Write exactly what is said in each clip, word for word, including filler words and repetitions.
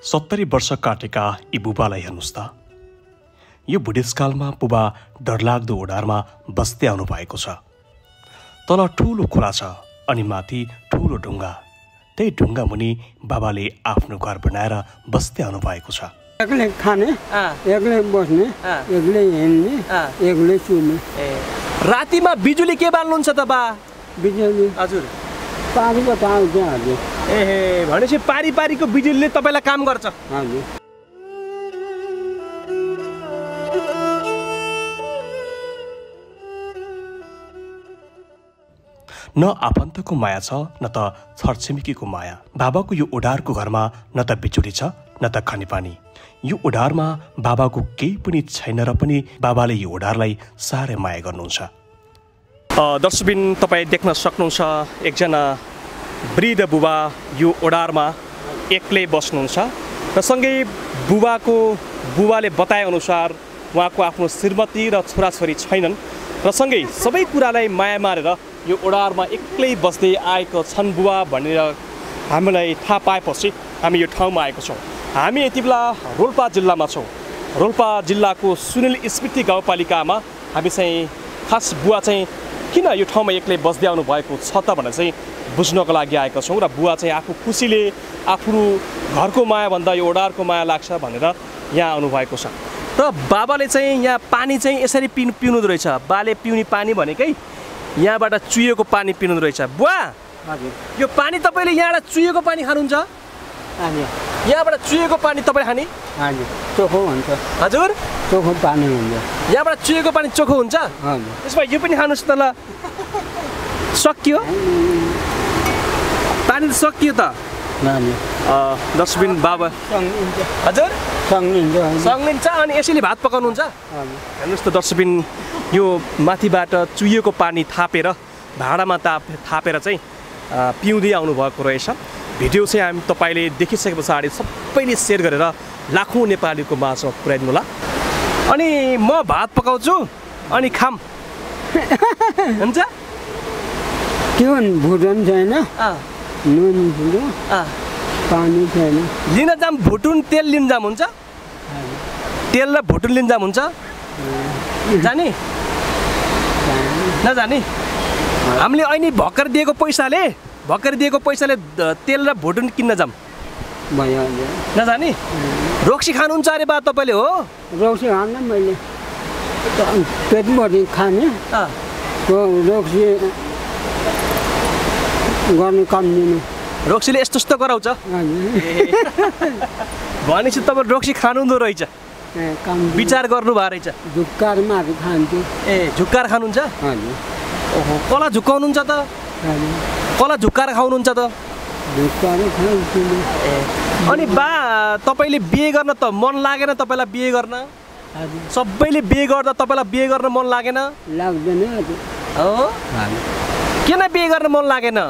सत्तरी वर्ष काटेका यी बुबालाई हेर्नुहोस् त। यो बुढेसकालमा बुबा डरलाग्दो ओडारमा बस्दै आउनु भएको छ। तल ठूलो खोला छ अनि माथि ठूलो ढुङ्गा। त्यही ढुङ्गा मुनि बाबाले आफ्नो घर बनाएर बस्दै आउनु भएको छ। एक्लै खाने, एक्लै बस्ने, एक्लै हिँड्ने, एक्लै सुत्ने। रातिमा बिजुली के बाल्नुहुन्छ त बा? बिजुली हजुर पारीबाट आउँछ हजुर। एहे भनेपछि पारी पारीको बिजुलीले तपाईँलाई काम गर्छ। हजुर न आफन्तको माया छ न त छरछिमेकीको माया। बाबाको यो ओडारको घरमा न त बिजुली छ न त खानेपानी। यो ओडारमा बाबाको केही पनि छैन र पनि बाबाले यो ओडारलाई साह्रै माया गर्नुहुन्छ। दर्शकबिन तपाईँ देख्न सक्नुहुन्छ एकजना वृद्ध बुबा यो ओडारमा एक्लै बस्नुहुन्छ र सँगै बुबाको बुबाले बताएअनुसार उहाँको आफ्नो श्रीमती र छोराछोरी छैनन् र सँगै सबै कुरालाई माया मारेर यो ओडारमा एक्लै बस्दै आएको छन् बुबा भनेर हामीलाई थाहा पाएपछि हामी यो ठाउँमा आएको छौँ। हामी यति बेला रोल्पा जिल्लामा छौँ। रोल्पा जिल्लाको सुनिल स्मृति गाउँपालिकामा हामी चाहिँ खास बुवा चाहिँ किन यो ठाउँमा एक्लै बस्दै आउनु भएको छ त भनेर चाहिँ बुझ्नको लागि आएका छौँ र बुवा चाहिँ आफू खुसीले आफ्नो घरको मायाभन्दा यो ओडारको माया लाग्छ भनेर यहाँ आउनुभएको छ। र बाबाले चाहिँ यहाँ पानी चाहिँ यसरी पिउनु पिउनु रहेछ। बाले पिउने पानी भनेकै यहाँबाट चुहिएको पानी पिउनु रहेछ। बुवा यो पानी तपाईँले यहाँबाट चुहिएको पानी खानुहुन्छ? यहाँबाट चुहिएको पानी तपाईँ खाने? हजुर चोखो हुन्छ। हजुर चोखो पानी हुन्छ। यहाँबाट चुहिएको पानी चोखो हुन्छ? हजुर त्यसमा यो पनि खानुहोस् त ल। सकियो पानी त सकियो त। दसबिन बाबा हजुर सङ्गिन्छ अनि यसैले भात पकाउनुहुन्छ? हेर्नुहोस् त दर्शकबिन यो माथिबाट चुहिएको पानी थापेर भाँडामा ताप थापेर चाहिँ पिउँदै आउनुभएको रहेछ। भिडियो चाहिँ हामी तपाईँले देखिसके पछाडि सबैले सेयर गरेर लाखौँ नेपालीको माझमा पुर्याइदिनु होला। अनि म भात पकाउँछु अनि खाम हुन्छ? त्यो भुटन छैन, नुन भुटो, पानी छैन। लिन जाम भुटुन तेल लिन जाम हुन्छ? तेल र भुटुन लिन जाम हुन्छ? जाने नजाने? हामीले अहिले भर्खर दिएको पैसाले भर्खर दिएको पैसाले तेल र भुटुन किन्न जाम नजाने? रक्सी खानुहुन्छ अरे बा तपाईँले? हो रक्सी खान्न मैले, पेटभरि खाने रक्सी गर्नु काम दिनु। रक्सीले यस्तो यस्तो गराउँछ भनेपछि तपाईँ रक्सी खानुहुँदो रहेछ, विचार गर्नु भएको रहेछ। झुक्कारमा खान्छु। ए झुक्कार खानुहुन्छ? हजुर। ओहो कला झुक्काउनुहुन्छ त? कला झुक्काएर खाउनुहुन्छ त? झुक्काएर खान्छु। ए अनि बा तपाईँले बिहे गर्न त मन लागेन तपाईँलाई? बिहे गर्न सबैले बिहे गर्दा तपाईँलाई बिहे गर्न मन लागेन? लाग्दैन। हो किन बिहे गर्न मन लागेन?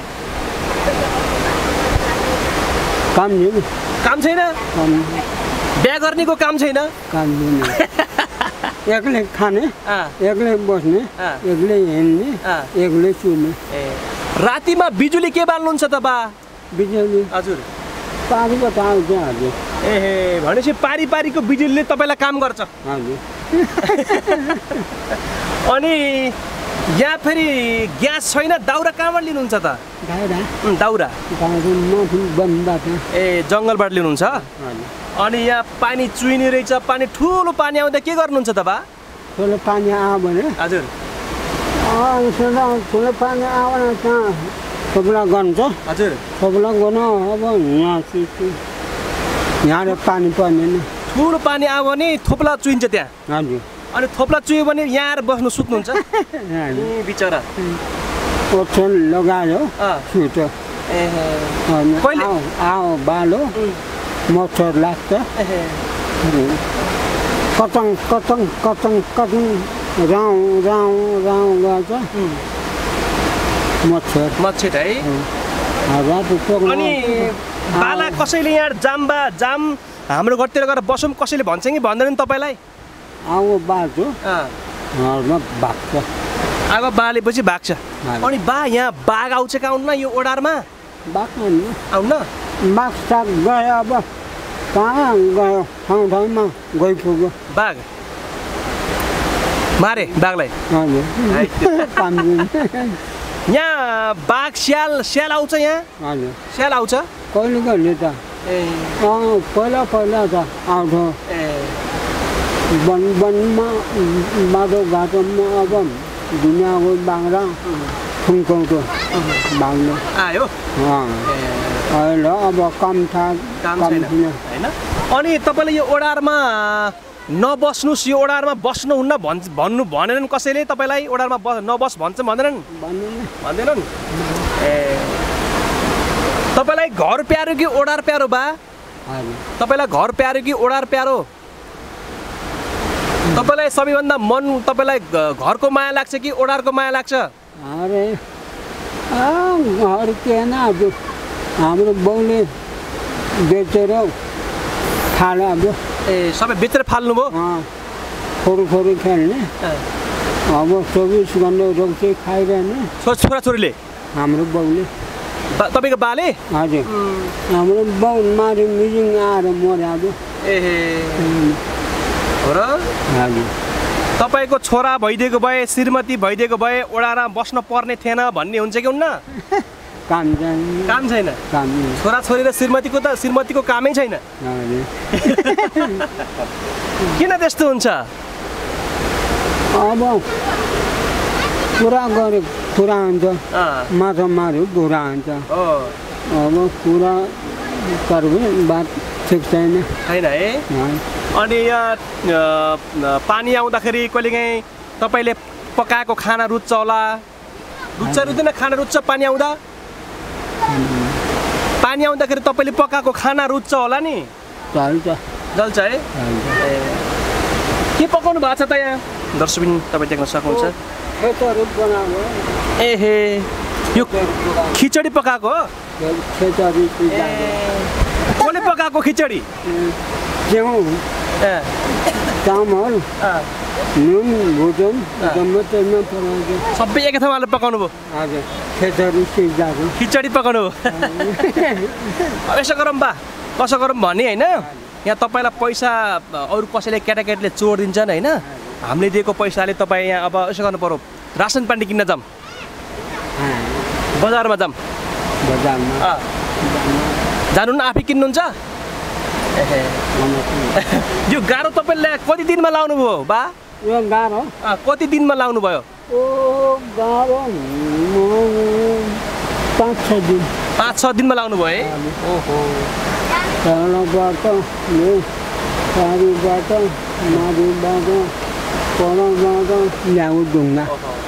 काम छैन। काम छैन? बिहे गर्नेको काम छैन? काम छैन। एक्लै खाने, एक्लै बस्ने, एक्लै हिँड्ने, एक्लै सुत्ने। रातिमा बिजुली के बाल्नुहुन्छ त बा? बिजुली हजुर पारीबाट आउँछ हजुर। एहे भनेपछि पारी पारीको बिजुलीले तपाईँलाई काम गर्छ? हजुर। अनि यहाँ फेरि ग्यास छैन, दाउरा कहाँबाट लिनुहुन्छ त? दाउरा दाउरा वनबाट। ए जङ्गलबाट लिनुहुन्छ? अनि यहाँ पानी चुहिने रहेछ, पानी ठुलो पानी आउँदा के गर्नुहुन्छ त बा? ठुलो पानी आयो भने हजुर ठुलो पानी आयो भने कहाँ थोप्ला गर्छ? हजुर थोप्ला गर्नु अब यहाँ यहाँ पानी पर्दैन। ठुलो पानी आयो भने थोप्ला चुहिन्छ त्यहाँ? हजुर। अनि थोप्ला चुह्यो भने यहाँ आएर बस्नु सुत्नुहुन्छ? ए बिचरा ओछ्यान लगायो सुत्यो। कहिले आओ बालो मच्छर लाग्छ, कटङ कटङ कटङ कटङ राउ राउ राउ गर्छ मच्छर मच्छर है। अनि बाला कसैले यहाँ जाम्बा जाम हाम्रो घरतिर गएर बसौँ कसैले भन्छ कि भन्दैन तपाईँलाई? आगो बाल्छु घरमा भाग्छ। आगो बालेपछि भाग्छ। अनि बा यहाँ बाघ आउँछ कि आउन्न यो ओडारमा? बाघ आउन्न? बाघ साग गयो अब कहाँ गयो ठाउँ ठाउँमा गइपुग्यो बाघ मारे बाघलाई हजुर काम दिने यहाँ बाघ स्याल स्याल आउँछ यहाँ हजुर स्याल आउँछ कहिले कहिले त ए अँ पहिला पहिला त आउँथ्यो ए वन वनमा बाटो घाटोमा अब दुनियाँको बाङ्रा खुम्काउँथ्यो बाङ्लो आयो अहिले अब कम थाहा काम कम छैन थिएन होइन अनि तपाईँले यो ओडारमा नबस्नुहोस् यो ओडारमा बस्नुहुन्न भन्छ भन्नु भनेनन् कसैले तपाईँलाई ओडारमा ब नबस् भन्छ भन्दैनन् भन्नु न भन्दैनन् ए तपाईँलाई घर प्यारो कि ओडार प्यारो बा हजुर तपाईँलाई घर प्यारो कि ओडार प्यारो तपाईँलाई सबैभन्दा मन तपाईँलाई घ- घरको माया लाग्छ कि ओडारको माया लाग्छ अरे घर के न अब हाम्रो बाउले बेचेर खाला अब ए सबै बेचेर फाल्नुभयो खोरू खोरू खेल्ने अब चौबिस घन्टा रोक्दै खाइरहने छो छोराछोरीले हाम्रो बाउले बा- तपाईँको बाले हजुर हाम्रो बाउ मारि मिरिङ आएर मर्यो अब ए हो र हजुर तपाईँको छोरा भइदिएको भए श्रीमती भइदिएको भए ओडारमा बस्न पर्ने थिएन भन्ने हुन्छ कि हुन्न काम जाने काम छैन काम छोराछोरी र श्रीमतीको त श्रीमतीको कामै छैन हजुर किन त्यस्तो हुन्छ अब कुरा गरे कुरा हुन्छ अँ, माछा मार्यो बुढा हुन्छ हो अब कुरा गर्यो बात ठिक छैन छैन है अनि यहाँ अ, पानी आउँदाखेरि कहिलेकाहीँ तपाईँले पकाएको खाना रुच्छ होला रुच्छ रुच्दैन खाना रुच्छ पानी आउँदा पानी आउँदाखेरि तपाईँले पकाएको खाना रुच्छ होला नि चल्छ जल्छ है ए के पकाउनु भएको छ त यहाँ दर्शकबिन तपाईँ देख्न सक्नुहुन्छ खेतहरू बनाएको एहे यो खिचडी पकाएको हो खेतहरू ए कसले पकाएको खिचडी च्याउ ए चामल अँ, नुन भुटन जम्मै त्यसमा पकाएको सबै एकै ठाउँमा हालेर पकाउनु भयो हजुर खेतहरू सिक्दाको खिचडी पकाउनु भयो अब यसो गरौँ बा कसो गरौँ भने होइन यहाँ तपाईँलाई पैसा अरू कसैले केटाकेटीले चोर दिन्छन् होइन हामीले दिएको पैसाले तपाईँ यहाँ अब यसो गर्नु पऱ्यो रासन पानी किन्न जाऊँ बजारमा जाऊँ बजारमा अँ, जानु न आफै किन्नुहुन्छ एहे यो गाह्रो तपाईँले कति दिनमा लाउनु भयो बा यो गाह्रो अँ, कति दिनमा लाउनु भयो ओ गाह्रो पाँच छ दिन पाँच छ दिनमा लाउनु भयो है ओहो तलबाट यो पारिबाट माथिबाट परबाट ल्याउ ढुङ्गा